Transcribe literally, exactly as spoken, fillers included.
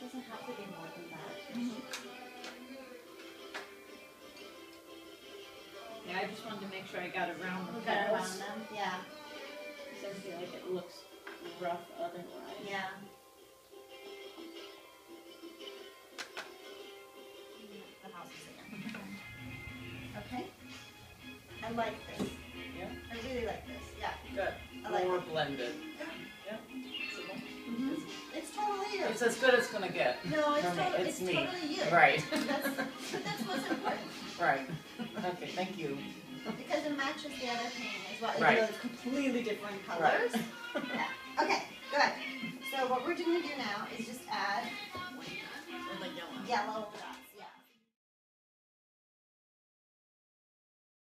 doesn't have to be more than that. Mm-hmm. Yeah, I just wanted to make sure I got around the We got petals. around them, yeah. Because I feel like it looks rough otherwise. Yeah. The house is in. Okay. I like this. Yeah. I really like this. Yeah. Good. I like More it. blended. Yeah. Mm-hmm. It's totally you. It's as good as it's gonna get. No, it's, For me, totally, it's it's me. totally you. Right. That's, but that's what's important. Right. Okay, thank you. Because it matches the other painting as well. Right. Even though it's completely different colors. Yeah. Okay, good. So what we're going to do now is just add Or the yellow. yellow dot.